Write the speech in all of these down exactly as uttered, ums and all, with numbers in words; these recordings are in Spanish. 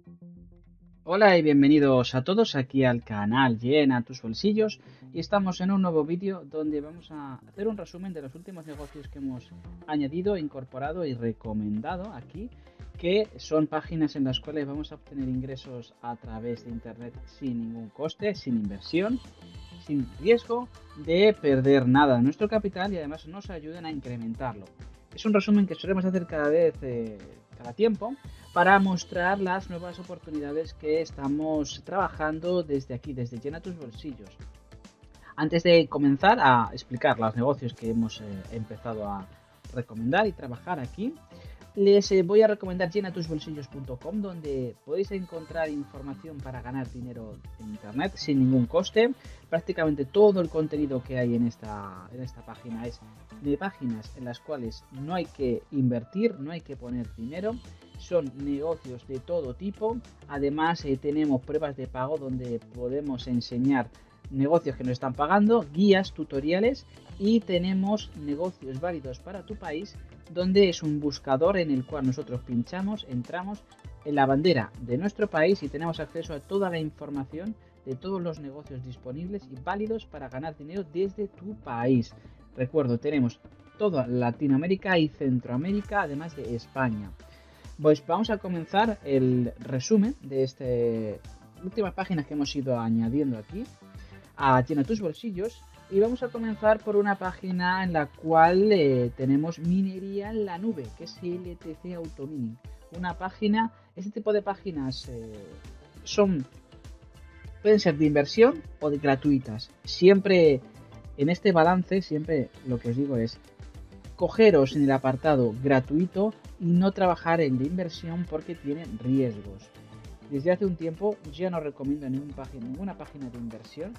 Hola y bienvenidos a todos aquí al canal Llena tus bolsillos, y estamos en un nuevo vídeo donde vamos a hacer un resumen de los últimos negocios que hemos añadido, incorporado y recomendado aquí, que son páginas en las cuales vamos a obtener ingresos a través de internet sin ningún coste, sin inversión, sin riesgo de perder nada de nuestro capital, y además nos ayudan a incrementarlo. Es un resumen que solemos hacer cada vez, eh, cada tiempo, para mostrar las nuevas oportunidades que estamos trabajando desde aquí, desde Llena tus bolsillos. Antes de comenzar a explicar los negocios que hemos eh, empezado a recomendar y trabajar aquí, les eh, voy a recomendar llena tus bolsillos punto com, donde podéis encontrar información para ganar dinero en internet sin ningún coste. Prácticamente todo el contenido que hay en esta, en esta página es de páginas en las cuales no hay que invertir, no hay que poner dinero. Son negocios de todo tipo. Además eh, tenemos pruebas de pago donde podemos enseñar negocios que nos están pagando, guías, tutoriales, y tenemos negocios válidos para tu país, donde es un buscador en el cual nosotros pinchamos, entramos en la bandera de nuestro país y tenemos acceso a toda la información de todos los negocios disponibles y válidos para ganar dinero desde tu país. Recuerdo, tenemos toda Latinoamérica y Centroamérica, además de España. Pues vamos a comenzar el resumen de estas últimas páginas que hemos ido añadiendo aquí a Llena tus bolsillos, y vamos a comenzar por una página en la cual eh, tenemos minería en la nube, que es L T C Automining. Una página, este tipo de páginas eh, son pueden ser de inversión o de gratuitas. Siempre en este balance, siempre lo que os digo es cogeros en el apartado gratuito y no trabajar en de inversión porque tienen riesgos. Desde hace un tiempo ya no recomiendo ninguna página, ninguna página de inversión.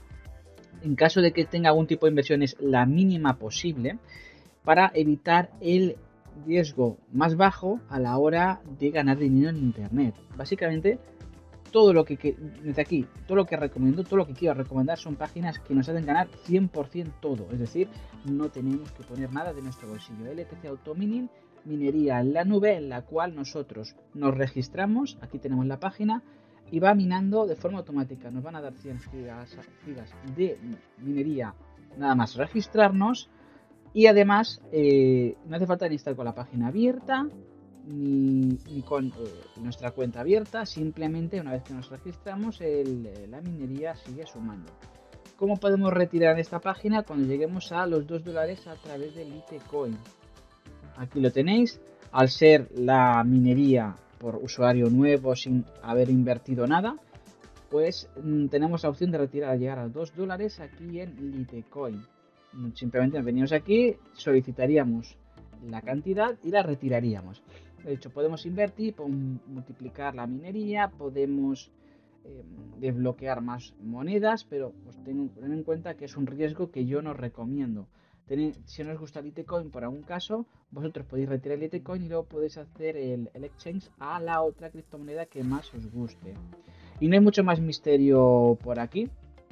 En caso de que tenga algún tipo de inversión, es la mínima posible, para evitar el riesgo más bajo a la hora de ganar dinero en internet. Básicamente, todo lo que, que desde aquí, todo lo que recomiendo, todo lo que quiero recomendar son páginas que nos hacen ganar cien por ciento todo. Es decir, no tenemos que poner nada de nuestro bolsillo. L T C Automining, minería en la nube, en la cual nosotros nos registramos. Aquí tenemos la página y va minando de forma automática. Nos van a dar cien gigas, gigas de minería nada más registrarnos, y además eh, no hace falta ni estar con la página abierta ni, ni con eh, nuestra cuenta abierta. Simplemente una vez que nos registramos, el, la minería sigue sumando. ¿Cómo podemos retirar esta página? Cuando lleguemos a los dos dólares a través del Litecoin. Aquí lo tenéis. Al ser la minería por usuario nuevo sin haber invertido nada, pues mmm, tenemos la opción de retirar al llegar a dos dólares aquí en Litecoin. Simplemente venimos aquí, solicitaríamos la cantidad y la retiraríamos. De hecho, podemos invertir, podemos multiplicar la minería, podemos eh, desbloquear más monedas, pero pues ten, ten en cuenta que es un riesgo que yo no recomiendo. Ten, si no os gusta el Litecoin por algún caso, vosotros podéis retirar el Litecoin y luego podéis hacer el, el exchange a la otra criptomoneda que más os guste. Y no hay mucho más misterio por aquí.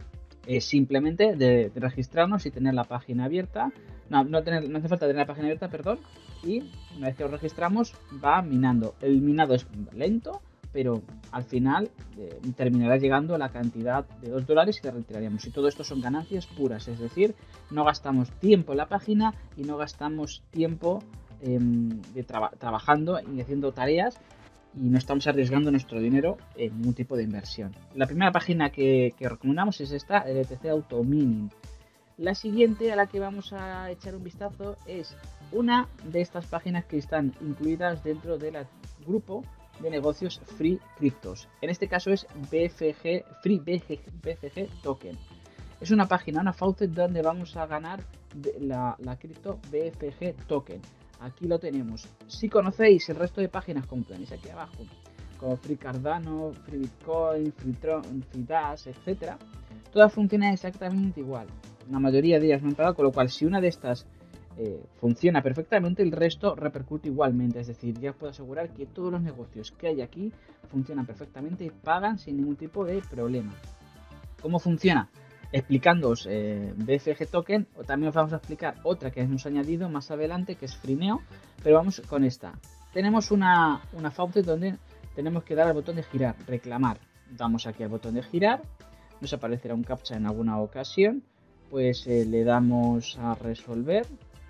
Es simplemente de, de registrarnos y tener la página abierta. No, no, tener, no hace falta tener la página abierta, perdón. Y una vez que os registramos, va minando. El minado es lento, pero al final eh, terminará llegando a la cantidad de dos dólares y la retiraríamos. Y todo esto son ganancias puras, es decir, no gastamos tiempo en la página y no gastamos tiempo eh, de traba trabajando y haciendo tareas, y no estamos arriesgando nuestro dinero en ningún tipo de inversión. La primera página que, que recomendamos es esta, L T C Automining. La siguiente a la que vamos a echar un vistazo es una de estas páginas que están incluidas dentro del grupo de negocios Free Cryptos. En este caso es B F G, Free B F G Token. Es una página, una faucet donde vamos a ganar la, la cripto B F G Token. Aquí lo tenemos. Si conocéis el resto de páginas, como tenéis aquí abajo, como Free Cardano, Free Bitcoin, Free Tron, Free Dash, etcétera, todas funcionan exactamente igual. La mayoría de ellas me han pagado, con lo cual si una de estas eh, funciona perfectamente, el resto repercute igualmente. Es decir, ya os puedo asegurar que todos los negocios que hay aquí funcionan perfectamente y pagan sin ningún tipo de problema. ¿Cómo funciona? Explicándoos eh, B F G Token, o también os vamos a explicar otra que hemos añadido más adelante, que es Freeneo, pero vamos con esta. Tenemos una, una faucet donde tenemos que dar al botón de girar, reclamar. Damos aquí al botón de girar, nos aparecerá un captcha en alguna ocasión, pues eh, le damos a resolver.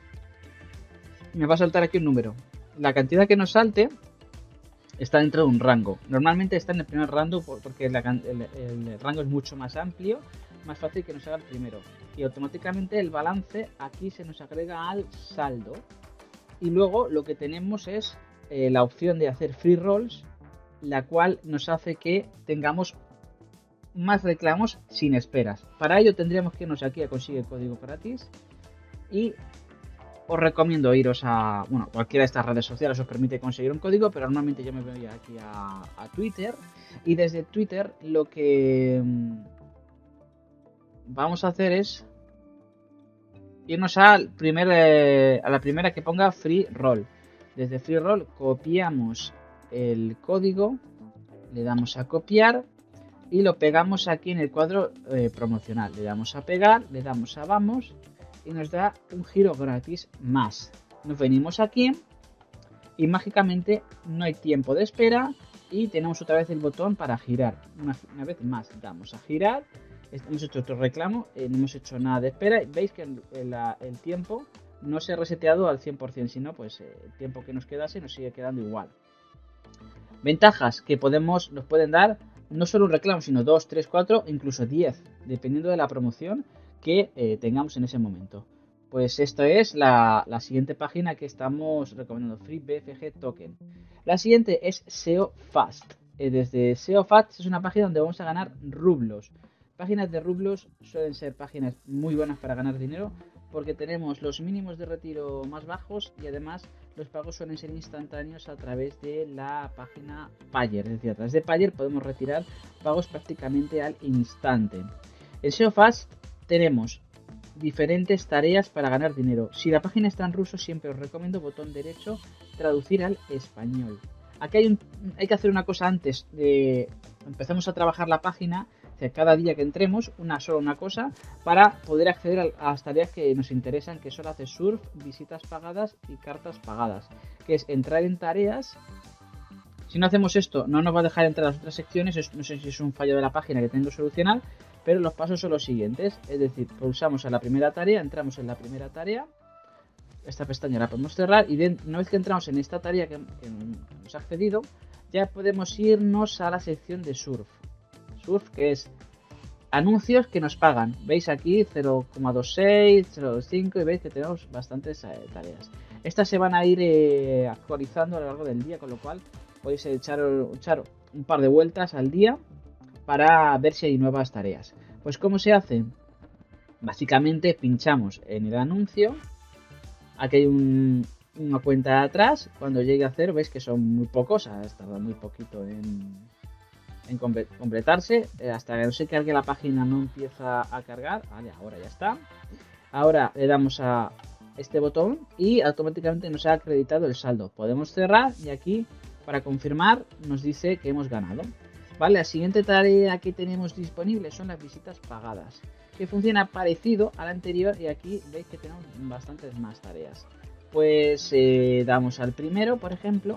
Me va a saltar aquí un número. La cantidad que nos salte está dentro de un rango. Normalmente está en el primer rango porque la, el, el rango es mucho más amplio, más fácil que nos haga el primero. Y automáticamente el balance aquí se nos agrega al saldo. Y luego lo que tenemos es eh, la opción de hacer free rolls, la cual nos hace que tengamos más reclamos sin esperas. Para ello tendríamos que irnos aquí a conseguir código gratis y os recomiendo iros a, bueno, cualquiera de estas redes sociales os permite conseguir un código, pero normalmente yo me voy aquí a, a Twitter y desde Twitter lo que vamos a hacer es irnos al primer, eh, a la primera que ponga free roll. Desde free roll copiamos el código, le damos a copiar y lo pegamos aquí en el cuadro eh, promocional. Le damos a pegar, le damos a vamos y nos da un giro gratis más. Nos venimos aquí y mágicamente no hay tiempo de espera y tenemos otra vez el botón para girar. Una, una vez más damos a girar. Hemos hecho otro reclamo, eh, no hemos hecho nada de espera. Veis que el, el, el tiempo no se ha reseteado al cien por cien, sino pues eh, el tiempo que nos quedase nos sigue quedando igual. Ventajas que podemos, nos pueden dar no solo un reclamo, sino dos, tres, cuatro, incluso diez, dependiendo de la promoción que eh, tengamos en ese momento. Pues esto es la, la siguiente página que estamos recomendando, Free B F G Token. La siguiente es S E O Fast. Eh, desde S E O Fast es una página donde vamos a ganar rublos. Páginas de rublos suelen ser páginas muy buenas para ganar dinero porque tenemos los mínimos de retiro más bajos y además los pagos suelen ser instantáneos a través de la página Payer. Es decir, a través de Payer podemos retirar pagos prácticamente al instante. En S E O Fast tenemos diferentes tareas para ganar dinero. Si la página está en ruso, siempre os recomiendo botón derecho, traducir al español. Aquí hay, un, hay que hacer una cosa antes de empezamos a trabajar la página. Cada día que entremos, una sola una cosa, para poder acceder a las tareas que nos interesan, que son hacer surf, visitas pagadas y cartas pagadas, que es entrar en tareas. Si no hacemos esto, no nos va a dejar entrar a las otras secciones. No sé si es un fallo de la página que tengo que solucionar, pero los pasos son los siguientes. Es decir, pulsamos a la primera tarea, entramos en la primera tarea, esta pestaña la podemos cerrar y de, una vez que entramos en esta tarea que, que nos ha accedido, ya podemos irnos a la sección de surf. Surf, que es anuncios que nos pagan. Veis aquí cero coma veintiséis, cero coma veinticinco y veis que tenemos bastantes eh, tareas. Estas se van a ir eh, actualizando a lo largo del día, con lo cual podéis echar, echar un par de vueltas al día para ver si hay nuevas tareas. Pues ¿cómo se hace? Básicamente pinchamos en el anuncio. Aquí hay un, una cuenta de atrás. Cuando llegue a cero veis que son muy pocos, ha tardado muy poquito en... en completarse, hasta que no se cargue la página no empieza a cargar. Vale, ahora ya está. Ahora le damos a este botón y automáticamente nos ha acreditado el saldo. Podemos cerrar y aquí para confirmar nos dice que hemos ganado. Vale, la siguiente tarea que tenemos disponible son las visitas pagadas, que funciona parecido a la anterior y aquí veis que tenemos bastantes más tareas. Pues eh, damos al primero, por ejemplo.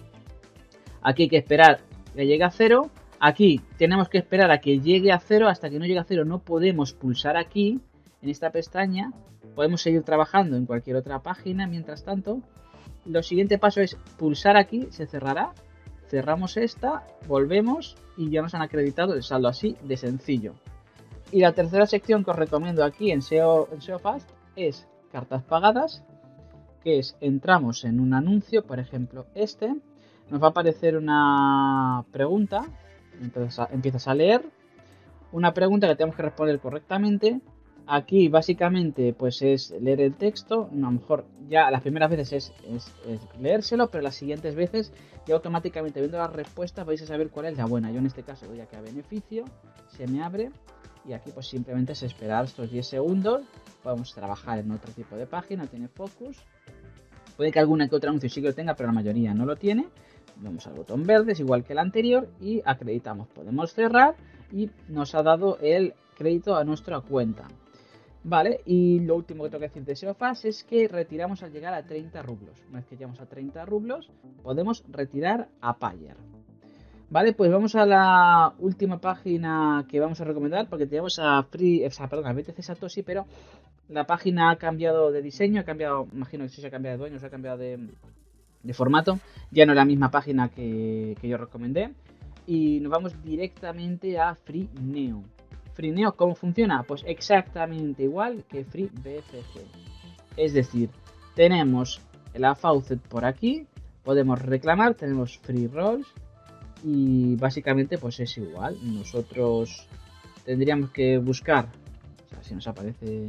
Aquí hay que esperar que llegue a cero. Aquí tenemos que esperar a que llegue a cero. Hasta que no llegue a cero no podemos pulsar aquí en esta pestaña. Podemos seguir trabajando en cualquier otra página. Mientras tanto, lo siguiente paso es pulsar aquí, se cerrará. Cerramos esta, volvemos y ya nos han acreditado el saldo, así de sencillo. Y la tercera sección que os recomiendo aquí en S E O, en S E O Fast es cartas pagadas, que es entramos en un anuncio, por ejemplo este. Nos va a aparecer una pregunta. Entonces empiezas a leer una pregunta que tenemos que responder correctamente. Aquí básicamente pues es leer el texto. A lo mejor ya las primeras veces es, es, es leérselo, pero las siguientes veces ya automáticamente viendo las respuestas vais a saber cuál es la buena. Yo en este caso doy aquí a beneficio, se me abre y aquí pues simplemente es esperar estos diez segundos. Podemos trabajar en otro tipo de página, tiene focus. Puede que alguna que otro anuncio sí que lo tenga, pero la mayoría no lo tiene. Vamos al botón verde, es igual que el anterior y acreditamos. Podemos cerrar y nos ha dado el crédito a nuestra cuenta. Vale, y lo último que tengo que decir de S E O Fast es que retiramos al llegar a treinta rublos. Una vez que llegamos a treinta rublos, podemos retirar a Payer. Vale, pues vamos a la última página que vamos a recomendar, porque tenemos a Free, o sea, perdón, a B T C Satoshi, pero la página ha cambiado de diseño, ha cambiado, imagino que sí se ha cambiado de dueño, se ha cambiado de, de formato, ya no es la misma página que, que yo recomendé, y nos vamos directamente a FreeNeo. FreeNeo, ¿cómo funciona? Pues exactamente igual que FreeBFG. Es decir, tenemos la faucet por aquí, podemos reclamar, tenemos free rolls y básicamente pues es igual. Nosotros tendríamos que buscar, o sea, si nos aparece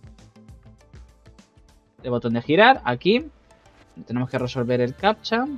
el botón de girar, aquí tenemos que resolver el captcha.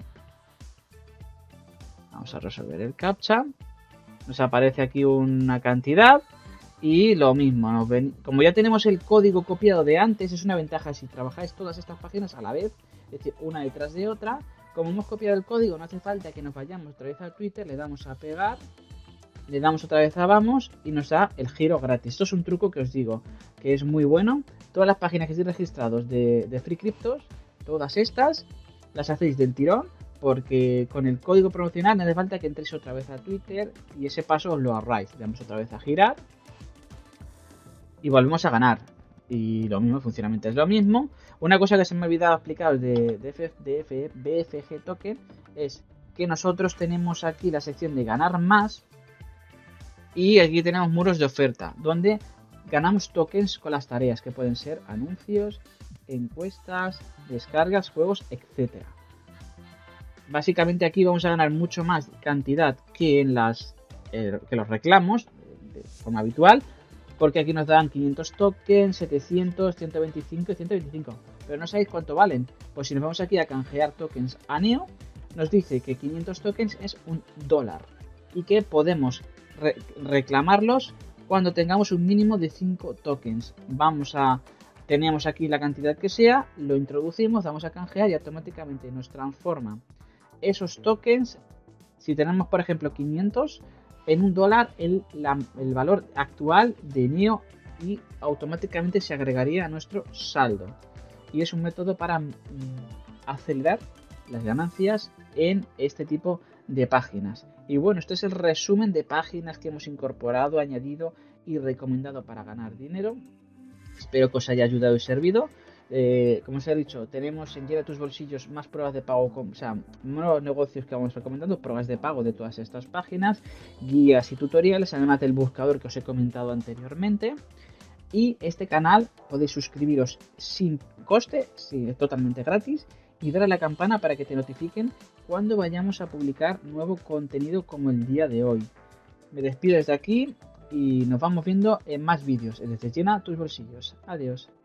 Vamos a resolver el captcha. Nos aparece aquí una cantidad y lo mismo, nos ven, como ya tenemos el código copiado de antes, es una ventaja si trabajáis todas estas páginas a la vez, es decir, una detrás de otra. Como hemos copiado el código, no hace falta que nos vayamos otra vez a Twitter, le damos a pegar, le damos otra vez a vamos y nos da el giro gratis. Esto es un truco que os digo, que es muy bueno. Todas las páginas que estéis registrados de, de Free Cryptos, todas estas, las hacéis del tirón, porque con el código promocional no hace falta que entréis otra vez a Twitter y ese paso os lo ahorráis. Le damos otra vez a girar y volvemos a ganar. Y lo mismo, el funcionamiento es lo mismo. Una cosa que se me ha olvidado explicaros de, de, F, de F, B F G Token es que nosotros tenemos aquí la sección de ganar más y aquí tenemos muros de oferta donde ganamos tokens con las tareas que pueden ser anuncios, encuestas, descargas, juegos, etcétera. Básicamente aquí vamos a ganar mucho más cantidad que en las eh, que los reclamos de forma habitual, porque aquí nos dan quinientos tokens, setecientos, ciento veinticinco y ciento veinticinco. Pero no sabéis cuánto valen. Pues si nos vamos aquí a canjear tokens a Neo, nos dice que quinientos tokens es un dólar y que podemos re reclamarlos cuando tengamos un mínimo de cinco tokens. Vamos a... Tenemos aquí la cantidad que sea, lo introducimos, damos a canjear y automáticamente nos transforma esos tokens. Si tenemos por ejemplo quinientos, en un dólar el, la, el valor actual de Neo y automáticamente se agregaría a nuestro saldo. Y es un método para mm, acelerar las ganancias en este tipo de páginas. Y bueno, este es el resumen de páginas que hemos incorporado, añadido y recomendado para ganar dinero. Espero que os haya ayudado y servido. Eh, como os he dicho, tenemos en Llena tus bolsillos más pruebas de pago, o sea, nuevos negocios que vamos recomendando, pruebas de pago de todas estas páginas, guías y tutoriales, además del buscador que os he comentado anteriormente. Y este canal podéis suscribiros sin coste, sí, totalmente gratis, y dar a la campana para que te notifiquen cuando vayamos a publicar nuevo contenido como el día de hoy. Me despido desde aquí y nos vamos viendo en más vídeos desde Llena tus bolsillos. Adiós.